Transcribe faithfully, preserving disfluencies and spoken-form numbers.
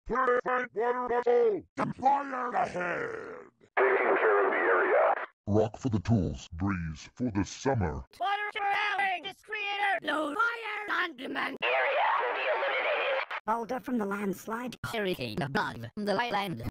Purified water bottle! Fire ahead! Taking care of the area. Rock for the tools, breeze for the summer. Water surrounding this creator! No fire on demand! Area will be eliminated. Boulder from the landslide. Hurricane above the land.